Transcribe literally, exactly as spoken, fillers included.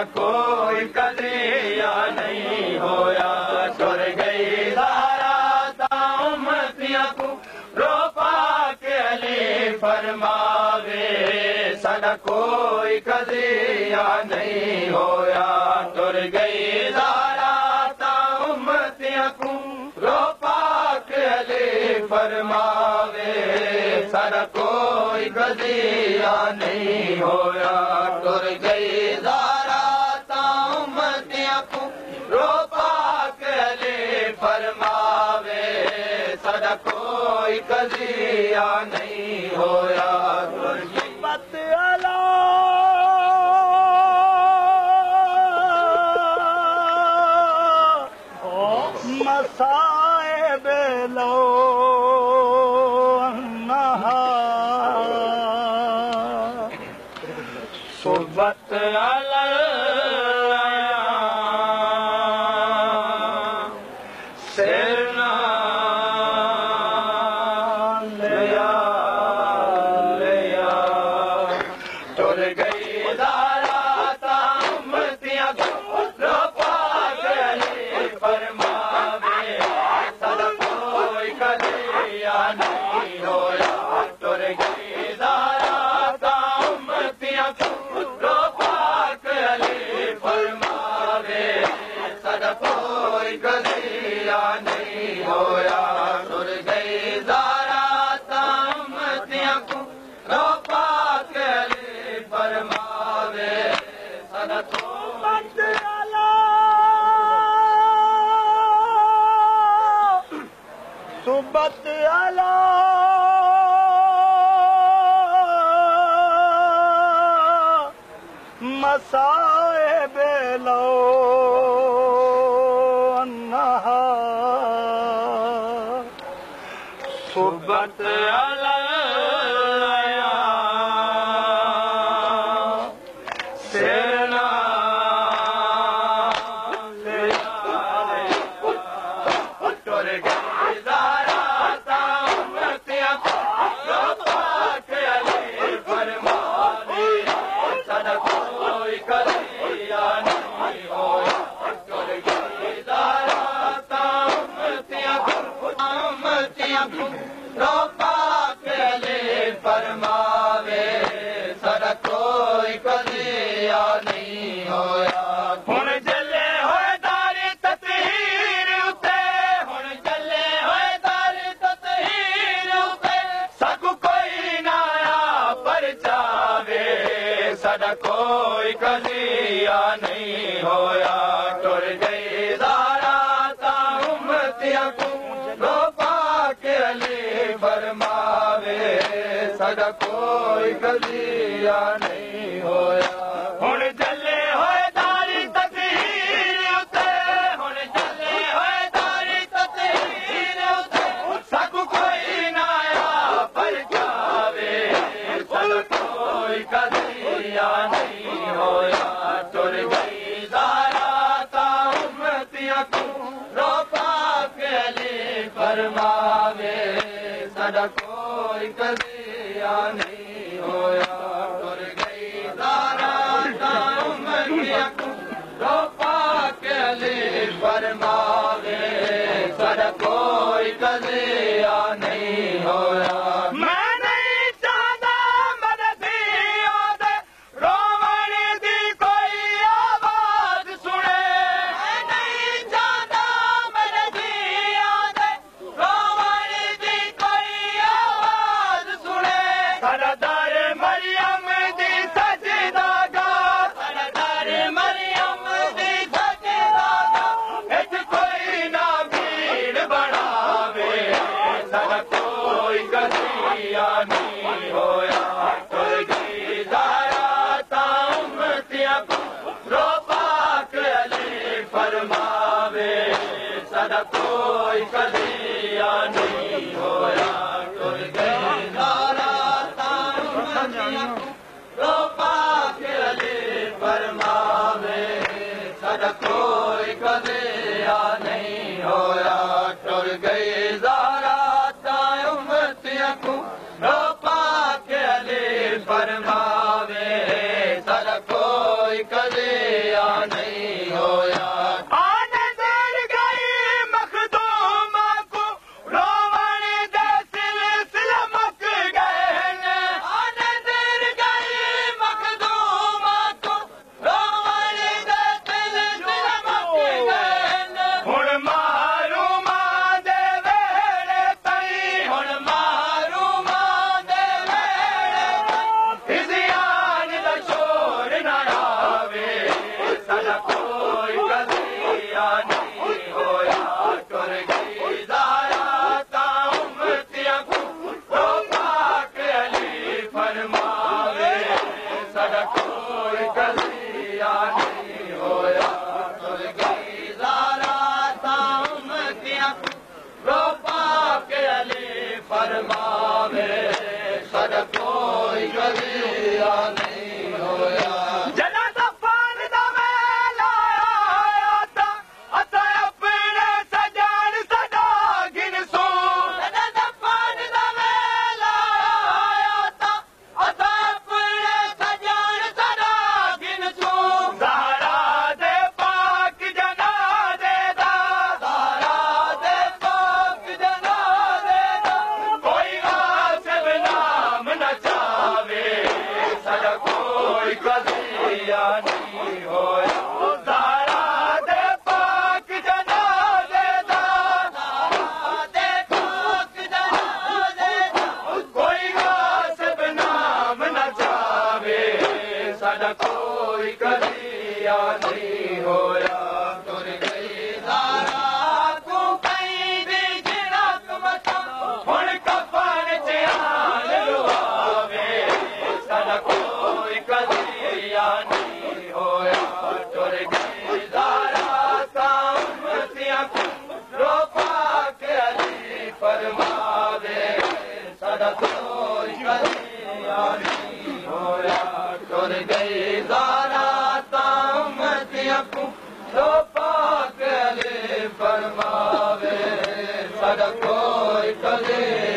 सारा कोई कदिया नहीं होया टुर गई ज़हरा तां उम्मतियां को रो पाके अली फरमावे सारा कोई कदिया नहीं होया टुर गई ज़हरा तां उम्मतियां को रो पाके अली फरमावे सारा कोई कदिया नहीं होया टुर गई ज़हरा तां उम्मतियां को रो पाके अली फरमावे सारा कोई कदिया नहीं होया टुर गई बत अला मसाइब लो नहा सुबत अला सिरना लिया लिया टुर गई ज़हरा तां उम्मतियां को रो पाके अली फरमावे सारा कोई कदिया नहीं होया टुर गई ज़हरा तां उम्मतियां को रो पाके अली फरमावे सारा कोई कदिया नहीं होया टुर गई ज़हरा तां उम्मतियां को रो पाके अली फरमावे सारा बत अला सुबत अला मसाइब लो नहा सुबत अला सिरना टुर गई ज़हरा तां उम्मतियां को रो पाके अली फरमावे सारा कोई कदिया नहीं होया टुर गई ज़हरा तां उम्मतियां को उम्मतियां को रो पाके अली फरमावे सारा कोई कदिया नहीं होया हुण जले होए दारी ततहीर उते हुण जले होए दारी ततहीर उते सकु कोई ना आया परचावे सारा कोई कदिया नहीं होया टुर गई ज़हरा तां उम्मतियां को रो पाके अली फरमावे सारा कोई कदिया नहीं होया हुण जले होए दारी ततहीर उते हुण जले होए दारी ततहीर उते सकु कोई ना आया परचावे सारा कोई कदिया नहीं होया टुर गई ज़हरा तां उम्मतियां को रो पाके अली फरमावे सारा कोई कदिया नहीं होया टुर गई ज़हरा तां उम्मतियां को रो पाके अली फरमावे सारा कोई कदिया नहीं होया मैं नहीं चाहता मददियों दे रोवण दी कोई आवाज सुने मैं नहीं चाहता मददियों दे रोवण दी कोई आवाज सुने सारा दर मरियम दी सजदा गा सारा दर मरियम दी सजदा गा इच कोई ना भीड़ बढ़ावे सारा कोई कदिया नहीं होया टुर गई ज़हरा तां उम्मतियां को रो पाके अली फरमावे सारा कोई कदिया नहीं होया टुर गई ज़हरा तां उम्मतियां को रो पाके अली फरमावे सारा कोई कदिया नहीं होया टुर गई ज़हरा तां उम्मतियां को रो पाके अली फरमावे सारा कोई कदिया फरमावे साडा कोई कलिया नहीं होया जनाज़ा पान दा वेला आया ता असां अपने सजान सदा गिनसूं जनाज़ा पान दा वेला आया ता असां अपने सजान सदा गिनसूं ज़हरा दे पाक जनाज़े दा ज़हरा दे पाक जनाज़े दा कोई आसिफ नाम न चावे साडा कोई कज़िया नहीं होया ज़हरा दे पाक जनाज़े दा ज़हरा दे पाक जनाज़े दा कोई आसिफ नाम न चावे साडा कोई कज़िया नहीं होया तुर गई ज़हरा तू कई दी जिणक मथा हुण कफन च आन लुआवे साडा कोई कज़िया नहीं होया तुर गई ज़हरा तां उम्मतियां रो पाक अली फरमावे साडा कोई कज़िया नहीं होया तुर गई ज़हरा तां उम्मतियां रो पाक अली फरमावे साडा कोई कज़िया